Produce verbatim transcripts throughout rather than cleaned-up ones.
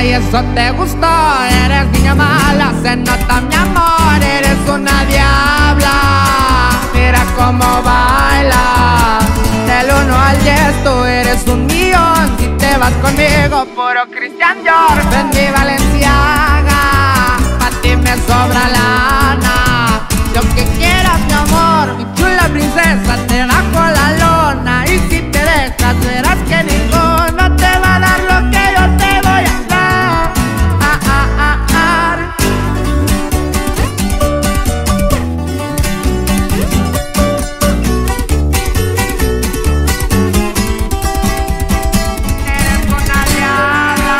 y eso te gustó. Eres niña mala, se nota mi amor. Eres una diabla, mira cómo baila. Del uno al diez tú eres un millón. Si te vas conmigo, puro Christian Dior. Ven mi Valenciaga, pa' ti me sobra lana. Lo que quieras mi amor, mi chula princesa, te bajo la lona. Y si te dejas verás que ninguno te va a dar lo que yo te voy a dar. Ah, ah, ah, ah. Eres una diabla.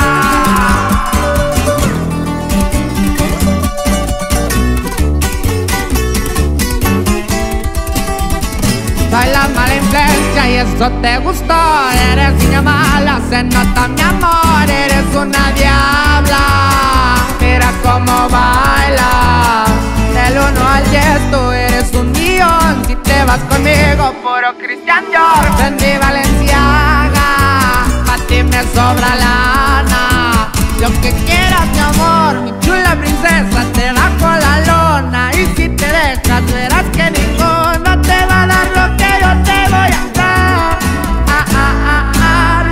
Soy la mala influencia y eso te gustó. Eres niña mala, se nota mi amor. Eres una diabla, mira cómo baila. Del uno al diez tú eres un millón. Si te vas conmigo, puro Christian Dior. Ven mi Valenciaga, pa' ti me sobra lana. Lo que quieras mi amor, mi chula princesa, te bajo la lona. Y si te dejas verás que ninguno te va a dar lo que yo te voy a dar. Ah, ah, ah, ah.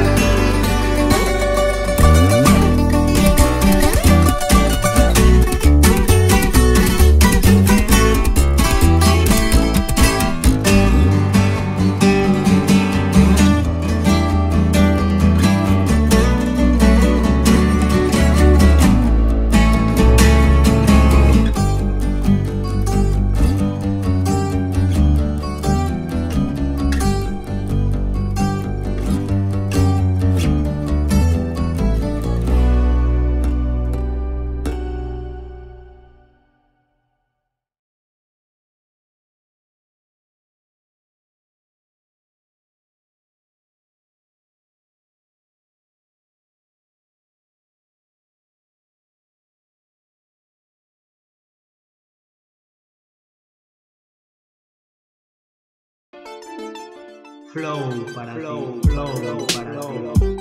Flow para flow, ti, flow, flow para flow. Ti.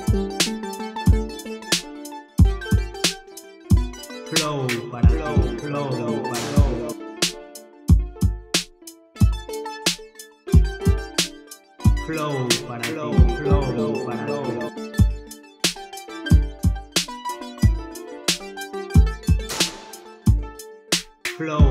Flow para flow, ti, flow, flow para flow. Flow para flow, ti, flow, flow para flow. Flow